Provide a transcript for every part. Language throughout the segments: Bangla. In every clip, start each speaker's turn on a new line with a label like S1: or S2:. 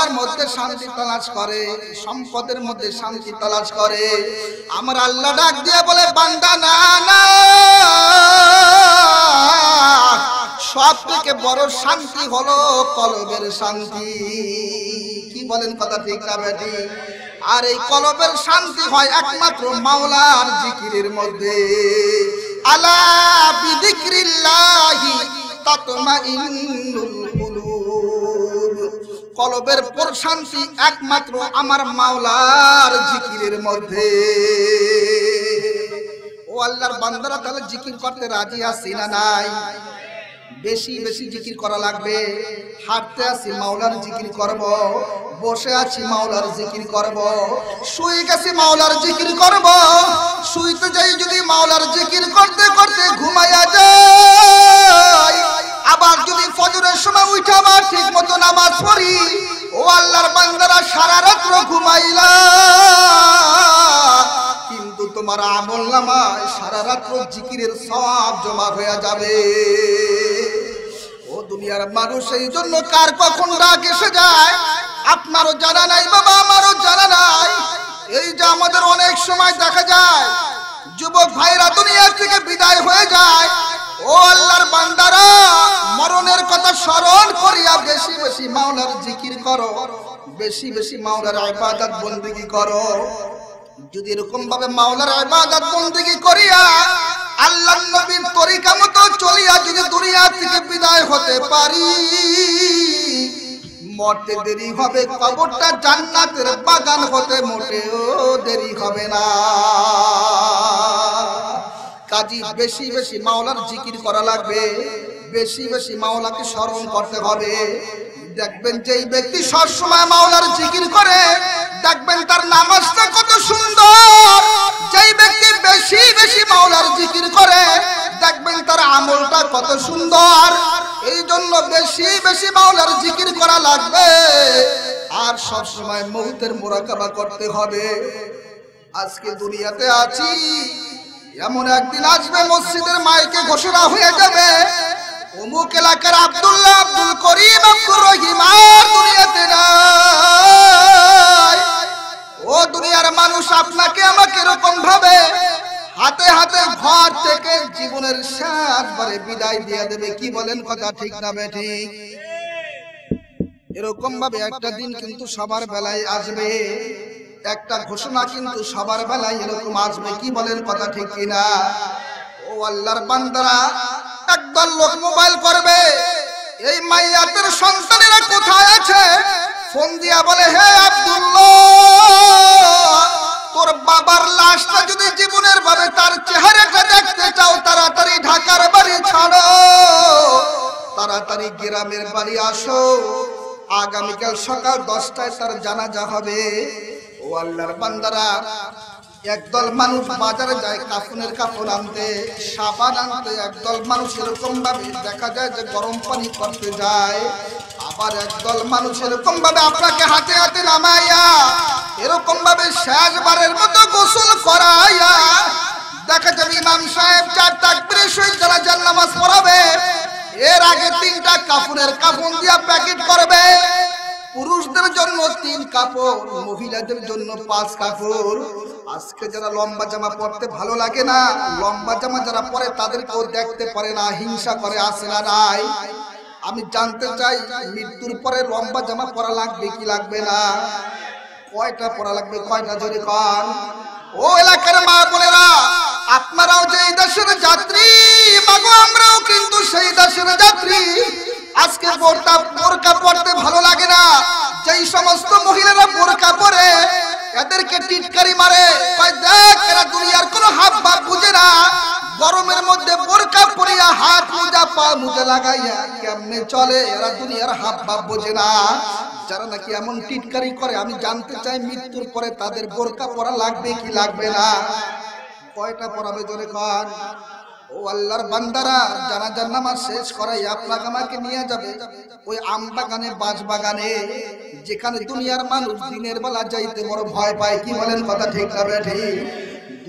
S1: টাকার মধ্যে শান্তি তালাশ করে, সম্পদের মধ্যে শান্তি তালাশ করে। আমার আল্লাহ ডাক দিয়ে বলে, বান্দা না না, সব থেকে বড় শান্তি হলো কলবের শান্তি। কি বলেন, কথা ঠিক না বেটি? আর এই কলবের শান্তি হয় একমাত্র মাওলার জিকিরের মধ্যে। আলা বিযিকরিল্লাহি তাতমাইন্নুল কুলুব। কলবের প্রশান্তি একমাত্র আমার মাওলার জিকিরের মধ্যে। ও আল্লাহর বান্দারা, তাহলে জিকির করতে রাজি আছি না নাই? বেশি বেশি জিকির করা লাগবে। হাঁটতে আছি মাওলার জিকির করব, বসে আছি মাওলার জিকির করব, শুয়ে গেছি মাওলার জিকির করব। শুইতে যাই যদি মাওলার জিকির করতে করতে ঘুমাইয়া যাই, আবার যদি ফজরের সময় উঠে আবার ঠিক মতো নামাজ পড়ি, ও আল্লাহর বান্দারা সারা রাত্র ঘুমাইলা, কিন্তু তোমার আমলনামায় সারা রাত্র জিকিরের সওয়াব জমা হয়ে যাবে। ও দুনিয়ার মানুষ, এই জন্য কার কখন ডাক এসে যায় আপনারও জানা নাই বাবা, আমারও জানা নাই। এই যে আমাদের অনেক সময় দেখা যায় যুবক ভাইরা দুনিয়া থেকে বিদায় হয়ে যায়। ও আল্লাহর বান্দারা, মরণের কথা স্মরণ করিয়া বেশি বেশি মাওলার জিকির করো, বেশি বেশি মাওলার ইবাদত বন্দেগী করো। যদি এরকম ভাবে মাওলার ইবাদত বন্দেগী করিয়া আল্লাহর নবীর তরিকা মতো চলিয়া যদি দুনিয়া থেকে বিদায় হতে পারি, মরতে দেরি হবে, কবরটা জান্নাতের বাগান হতে মোটেও দেরি হবে না। কাজী বেশি বেশি মাওলার জিকির করা লাগবে, বেশি বেশি মাওলাকে স্মরণ করতে হবে। দেখবেন যেই ব্যক্তি সবসময় মাওলার জিকির করে, দেখবেন তার নামাজটা কত সুন্দর। যেই ব্যক্তি বেশি বেশি মাওলার জিকির করে, দেখবেন তার আমলটা কত সুন্দর। এই জন্য বেশি বেশি মাওলার জিকির করা লাগবে, আর সব সময় মৌতের মুরাকাবা করতে হবে। আজকে দুনিয়াতে আছি, এমন একদিন আসবে মসজিদের মাইকে ঘোষণা হয়ে যাবে, অমুক এলাকার আব্দুল্লাহ, আব্দুল করিম, আব্দুর রহিম আর দুনিয়াতে নাই। ও দুনিয়ার মানুষ, আপনাকে আমাকে এরকম ভাবে হাতে হাতে ঘর থেকে জীবনের শেষবারে বিদায় দিয়ে দেবে। কি বলেন, কথা ঠিক না বেঠিক? এরকম ভাবে একটা দিন কিন্তু সবার বেলায় আসবে, একটা ঘোষণা কিন্তু সবার বেলায় এরকম আসবে। কি বলেন, কথা ঠিক কিনা? ও আল্লাহর বান্দারা, একদল লোক মোবাইল করবে, এই মাইয়াতের সন্তানেরা কোথায় আছে, ফোন দিয়া বলে, হে আব্দুল্লাহ, তোর বাবার লাশটা যদি জীবনের ভাবে তার চেহারাটা দেখতে চাও, তাড়াতাড়ি ঢাকার বাড়ি ছাড়ো, তাড়াতাড়ি গ্রামের বাড়ি আসো, আগামীকাল সকাল 10টায় তার জানাজা হবে। ও আল্লাহর বান্দারা, একদল মানুষ বাজারে যায় কাফনের কাপড় আনতে, সাবান আনতে। একদল মানুষ এরকম ভাবে দেখা যায় যে গরম পানি করতে যায়। আবার একদল মানুষ এরকম ভাবে আপনাকে হাতে হাতে নামাইয়া এরকম ভাবে শেষবারের মতো গোসল করাইয়া দেখা যাবে ইমাম সাহেব 4 তাকবীরের সহিত জানাজার নামাজ পড়াবে, এর আগে 3টা কাফনের কাফন দিয়া প্যাকেট করবে। পুরুষদের জন্য 3 কাপড়, মহিলাদের জন্য 5 কাপড়। আজকে যারা লম্বা জামা পরতে ভালো লাগে না, লম্বা জামা যারা পরে তাদেরকেও দেখতে পারে না, হিংসা করে, আসে না নাই? আমি জানতে চাই, মৃত্যুর পরে লম্বা জামা পরা লাগবে কি লাগবে না? কয়টা পরা লাগবে, কয়টা জোরে কন? ও এলাকার মা বোনেরা, আপনারাও যে এই দেশের যাত্রী, মাগো আমরাও কিন্তু সেই দেশের যাত্রী। আজকে বোরকা পরতে ভালো লাগে না। যেই সমস্ত মহিলারা বোরকা পরে, এদেরকে টিটকারি মারে, কয় দেখ এরা দুনিয়ার কোনো হাব ভাব বুঝে না। গরমের মধ্যে বোরকা পরিয়া হাত মোজা পা মোজা লাগাইয়া কেমনে চলে, এরা দুনিয়ার হাব ভাব বোঝে না। যারা নাকি এমন টিটকারি করে, আমি জানতে চাই মৃত্যুর পরে তাদের বোরকা পরা লাগবে কি লাগবে না? কয়টা পরাবে জোরে কন? ও আল্লাহর বান্দারা, জানাজার নামাজ শেষ করাই আপনাকে আমাকে নিয়ে যাবে ওই আম বাগানে, বাঁশ বাগানে, যেখানে দুনিয়ার মানুষ দিনের বেলা যাইতে বড় ভয় পায়। কি বলেন, কথা ঠিক না বেঠিক?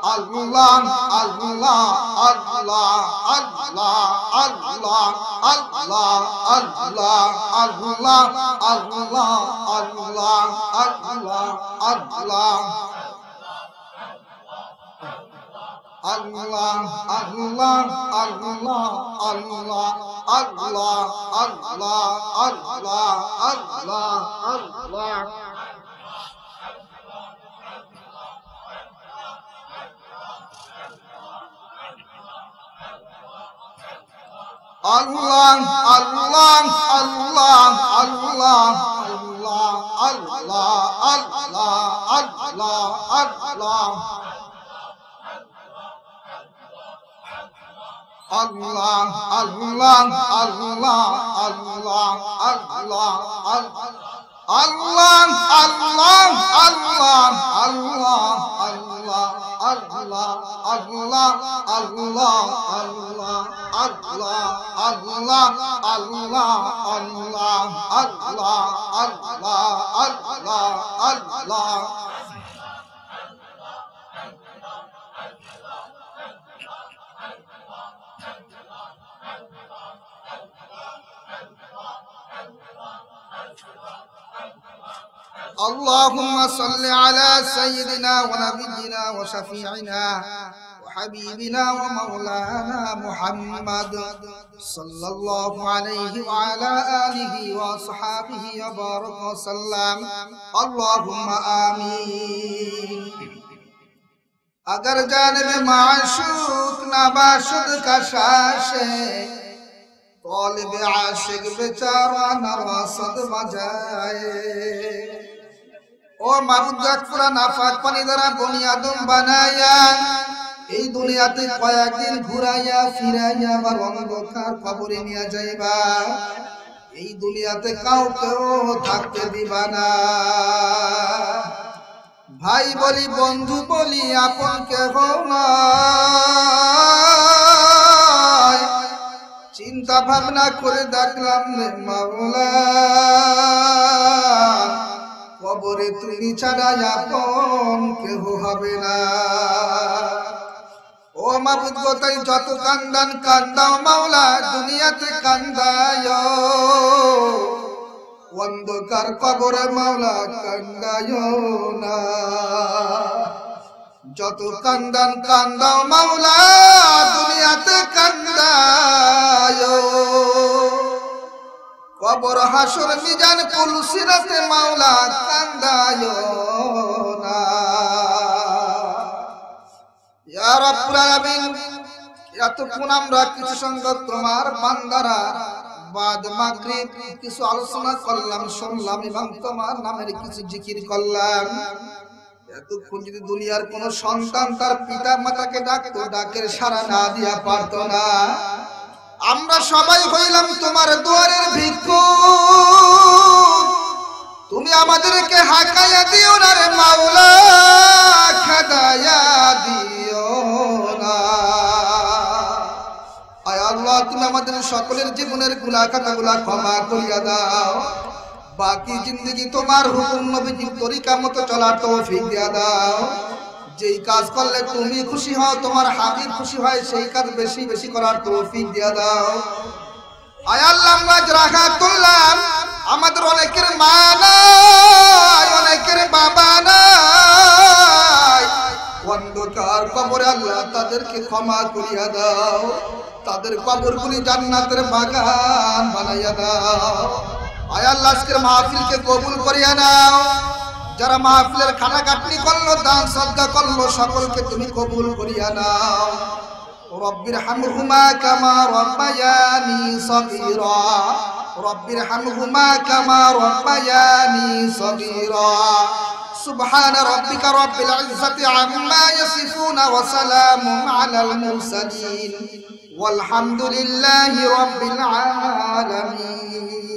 S1: আল্লাহ আল্লাহ আল্লাহ আল্লাহ আল্লাহ আল্লাহ আল্লাহ আল্লাহ আল্লাহ আল্লাহ আল্লাহ আল্লাহ Allah, Allah, Allah, Allah, Allah, Allah, Allah, Allah, Allah. Allah, Allah, Allah, Allah, Allah, Allah, Allah, Allah. Allah, Allah, Allah, Allah, Allah, Allah, Allah, Allah, Allah, Allah, Allah, Allah, Allah, Allah, Allah, Allah, Allah, Allah, Allah. اللهم صل على سيدنا ونبينا وشفيعنا وحبيبنا ومولانا محمد صلى الله عليه وعلى آله وصحابه وبارك وسلم اللهم آمين अगर जानब माशूक नबाशुद का शाशे तौलिब आशिक बेचारा नवासद बजाए ओ माबुद गफुरा नाफाक पानी द्वारा बनी आदम बनाया এই দুনিয়াতে কয়েকদিন ঘুরাইয়া ফিরাইয়া আবার অন্ধকার কবরে নিয়ে যাইবা এই দুনিয়াতে কাউকেও থাকতে দিবা না ভাই বলি বন্ধু বলি আপন কেহ নয় চিন্তা ভাবনা করে দেখলাম রে মাওলা কবরে তুমি ছাড়া আপন কেহ হবে না ও মাবুদ গো তাই যত কান্দান কান্দাও মাওলা দুনিয়াতে কান্দায় অন্ধকার কবরে মাওলা কান্দায় না যত কান্দান কান্দাও মাওলা দুনিয়াতে কান্দায় কবর হাসর মিজান পুলসিরাতে মাওলা কান্দায় না ইয়া রাব্বুল আলামিন এতক্ষণ আমরা কিছু সংখ্যক তোমার বান্দারা বাদ মাগরিব কিছু আলোচনা করলাম শুনলাম এবং তোমার নামের কিছু জিকির করলাম এতক্ষণ যদি দুনিয়ার কোন সন্তান তার পিতা মাতাকে ডাকতো ডাকের সাড়া না দিয়া পারতো না আমরা সবাই হইলাম তোমার দুয়ারের ভিক্ষুক তুমি আমাদেরকে হাকায়া দিও না রে মাওলা খাদায়া দিও না আয় আল্লাহ তুমি আমাদের সকলের জীবনের গুনাহ খাতাগুলো ক্ষমা করিয়া দাও বাকি জিন্দেগি তোমার হুকুম নবীজির তরিকা মতো চলার তৌফিক দিয়া দাও যেই কাজ করলে তুমি খুশি হও তোমার হাবিব খুশি হয় সেই কাজ বেশি বেশি করার তৌফিক দিয়া দাও আয় আল্লাহ আমরা রাখা তুললাম আমাদের অনেকের মা নাই অনেকের বাবা নাই অন্ধকার কবরে আল্লাহ তাদেরকে ক্ষমা করিয়া দাও তাদের কবরগুলি জান্নাতের বাগান বানাইয়া দাও আয় আল্লাহ আজকের মাহফিলকে কবুল করিয়া নাও যারা মাহফিলের খানা কাটনি করলো দান সদকা করলো সকলকে তুমি কবুল করিয়া নাও রব্বির হামহুমা কামা রব্বায়ানি সগীরা রব্বির হামহুমা কামা রব্বায়ানি সগীরা সুবহান রাব্বিকা রব্বিল ইজ্জাতি আম্মা ইয়াসিফুন ওয়া সালামুন আলাল মুরসালিন ওয়ালহামদুলিল্লাহি রাব্বিল আলামিন।